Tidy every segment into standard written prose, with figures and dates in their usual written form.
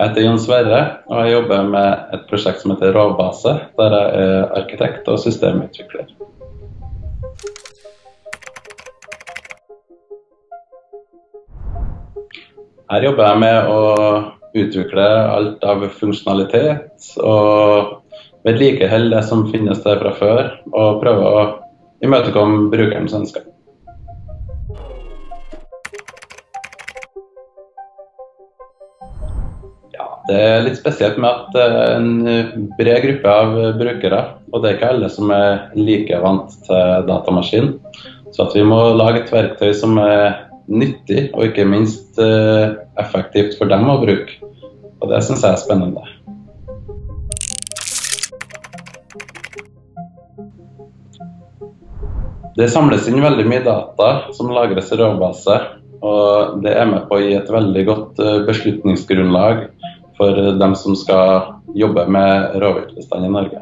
Jeg heter Jon Sverre, og jeg jobber med et prosjekt som heter Rovbase, der jeg er arkitekt og systemutvikler. Her jobber jeg med å utvikle alt av funksjonalitet og vedlikeholde det som finnes der fra før, og prøve å imøtekomme brukerens ønsker. Det er litt spesielt med at det er en bred gruppe av brukere, og det er ikke alle som er like vant til datamaskin. Så at vi må lage et verktøy som er nyttig, og ikke minst effektivt for dem å bruke. Og det synes jeg er spennende. Det samles inn veldig mye data som lagres i Rovbase, og det er med på å gi et veldig godt beslutningsgrunnlag for dem som skal jobbe med rovviltbestand i Norge.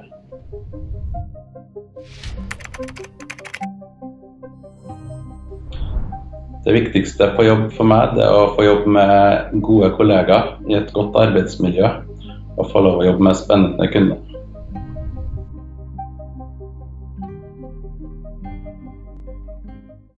Det viktigste på jobb for meg er å få jobbe med gode kollegaer i et godt arbeidsmiljø og få lov å jobbe med spennende kunder.